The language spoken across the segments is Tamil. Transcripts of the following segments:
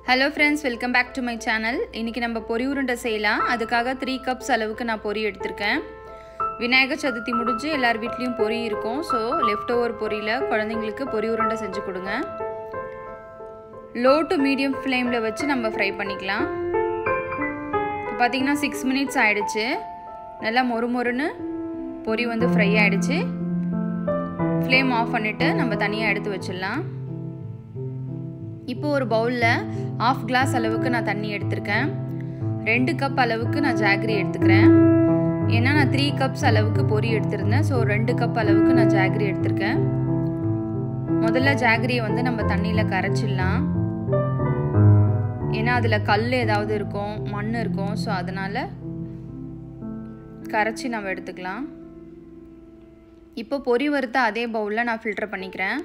Hello friends, welcome back to my channel. இன்னைக்கு நம்ம பொரி உருண்டை செய்யலாம். அதுக்காக 3 cups அளவுக்கு நான் பொரி எடுத்துர்க்கேன். விநாயகர் சதுர்த்தி முடிஞ்சு எல்லார் வீட்லயும் பொரி இருக்கும். சோ லெஃப்ட் ஓவர் பொரியில குழந்தைகளுக்கு பொரி உருண்டை செஞ்சு கொடுங்க. Low to medium flameல வச்சு நம்ம ஃப்ரை பண்ணிக்கலாம். இப்போ பாத்தீங்கன்னா 6 minutes ஆயிடுச்சு. நல்லா மொறுமொறுன்னு பொரி வந்து ஃப்ரை ஆயிடுச்சு. ஃப்ளேம் ஆஃப் பண்ணிட்டு நம்ம தனியா எடுத்து வச்சிடலாம். இப்போ ஒரு பவுல்ல 1/2 glass அளவுக்கு நான் தண்ணி எடுத்துர்க்கேன். 2 cup அளவுக்கு நான் ஜாகரி எடுத்துக்கிறேன். ஏன்னா நான் 3 cups அளவுக்கு பொரி எடுத்துர்ந்தேன். சோ 2 cup அளவுக்கு நான் ஜாகரி எடுத்துர்க்கேன். முதல்ல ஜாகரியை வந்து நம்ம தண்ணியில கரைச்சிடலாம். ஏன்னா அதுல கல் ஏதாவது இருக்கும், மண் இருக்கும். சோ அதனால கரைச்சி நம்ம எடுத்துக்கலாம். இப்போ பொரி வறுத்த அதே பவுல்ல நான் ஃபில்டர் பண்ணிக்கிறேன்.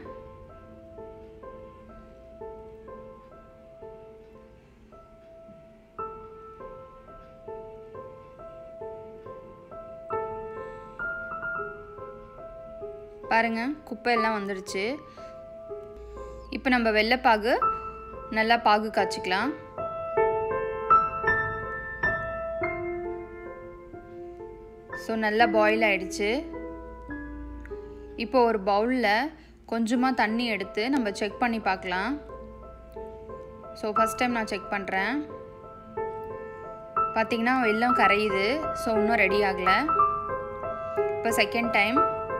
பாருங்க குப்பை எல்லாம் வந்துருச்சு. இப்போ நம்ம வெல்லைப்பாகு நல்லா பாகு காய்ச்சிக்கலாம். சோ நல்லா பாயில் ஆயிடுச்சு. இப்போ ஒரு பவுல்ல கொஞ்சமா தண்ணி எடுத்து நம்ம செக் பண்ணி பார்க்கலாம். சோ ஃபர்ஸ்ட் டைம் நான் செக் பண்றேன். பாத்தீங்கன்னா வெல்லம் கரையுது. சோ இன்னும் ரெடி ஆகல. இப்போ செகண்ட் டைம்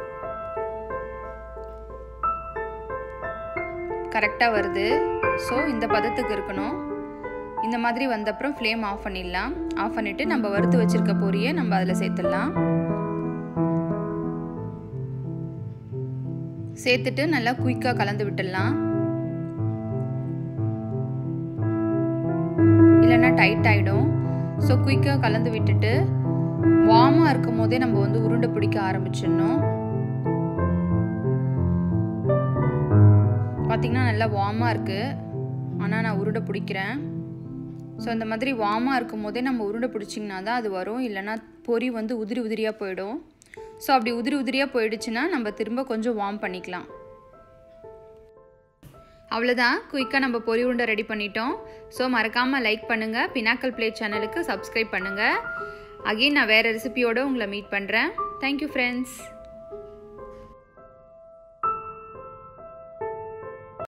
கரெக்ட்டா வருது. சோ இந்த பதத்துக்கு இருக்கணும். இந்த மாதிரி வந்த அப்புறம் ஃப்ளேம் ஆஃப் பண்ணிடலாம். ஆஃப் பண்ணிட்டு நம்ம வறுத்து வச்சிருக்க பொரியை நம்ம அதில் சேர்த்துடலாம். சேர்த்துட்டு நல்லா குயிக்கா கலந்து விட்டுடலாம். இல்லைன்னா டைட் ஆயிடும். ஸோ குயிக்கா கலந்து விட்டுட்டு வார்மா இருக்கும் போதே நம்ம வந்து உருண்டை பிடிக்க ஆரம்பிச்சிடணும். பார்த்தீங்கன்னா நல்லா வார்மாக இருக்குது. ஆனால் நான் உருண்டை பிடிக்கிறேன். ஸோ இந்த மாதிரி வார்மாக இருக்கும் போதே நம்ம உருண்டை பிடிச்சிங்கன்னா தான் அது வரும். இல்லைனா பொரி வந்து உதிரி உதிரியாக போயிடும். ஸோ அப்படி உதிரி உதிரியாக போயிடுச்சுன்னா நம்ம திரும்ப கொஞ்சம் வார்ம் பண்ணிக்கலாம். அவ்வளோதான், குயிக்காக நம்ம பொரி உருண்டை ரெடி பண்ணிட்டோம். ஸோ மறக்காமல் லைக் பண்ணுங்கள். பினாக்கல் பிளேட் சேனலுக்கு சப்ஸ்கிரைப் பண்ணுங்கள். அகெயின் நான் வேறு ரெசிபியோடு உங்களை மீட் பண்ணுறேன். Thank you friends.